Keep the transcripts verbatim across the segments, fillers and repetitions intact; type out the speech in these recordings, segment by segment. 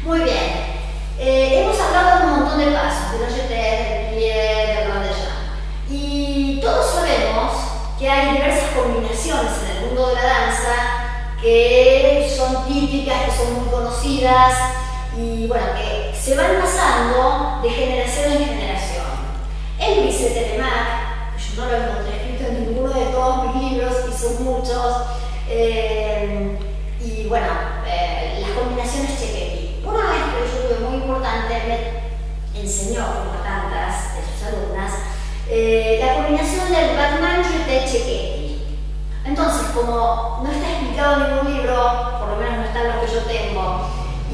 Muy bien. Eh, hemos hablado de un montón de pasos, del jeté, del plie, del rondellón. Y todos sabemos que hay diversas combinaciones en el mundo de la danza que son típicas, que son muy conocidas y bueno, que se van pasando de generación en generación. El glissé Telemaque, yo no lo encontré escrito en ninguno de todos mis libros y son muchos. Eh, y bueno, eh, las combinaciones Cecchetti. Una maestra que yo tuve muy importante me enseñó, como a tantas de sus alumnas, eh, la combinación del Batman jeté Cecchetti. Entonces, como no está explicado en ningún libro, por lo menos no está en lo que yo tengo,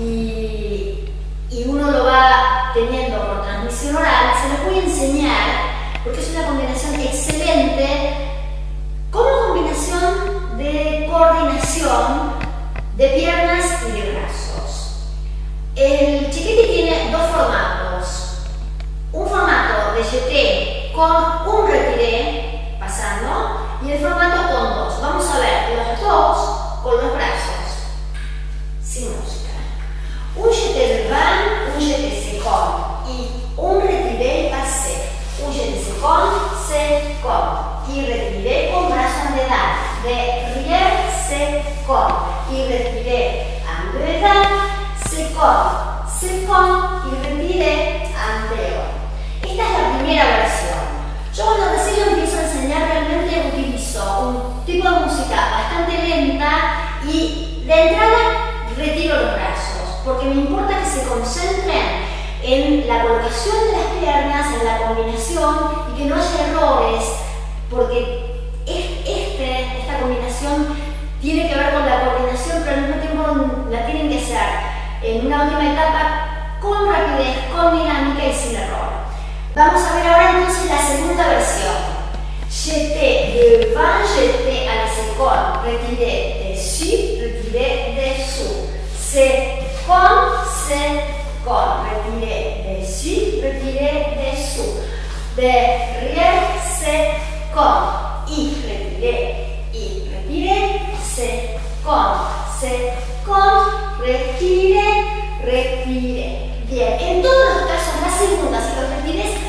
y, y uno lo va teniendo por transmisión oral, se los voy a enseñar porque es una combinación excelente como combinación de coordinación de piernas y de brazos. El Cecchetti tiene dos formatos. Un formato de jeté con un retiré pasando y el formato con dos. Vamos a ver los dos con los brazos, sin música. Un jeté devant, un jeté second y un retiré passé. Un jeté second, second y retiré con brazo en dedans. Derrière, second y retiré en dedans, second, second y retiré en devant. Esta es la primera versión. Yo cuando recién lo empiezo a enseñar realmente utilizo un tipo de música bastante lenta y de entrada retiro los brazos porque me importa que se concentren en la colocación de las piernas, en la combinación y que no haya errores porque este, esta combinación tiene que ver con la coordinación pero al mismo tiempo la tienen que hacer en una última etapa con rapidez, con dinámica y sin error. Vamos a ver ahora entonces la segunda versión. Jeté devant, jeté à la seconde, retiré dessus, retiré dessous. Second, second, retiré dessus, retiré dessous. Derrière, second, y retiré, y retiré, second, second, retiré, retiré. Bien, en todos los casos las segundas y los retirés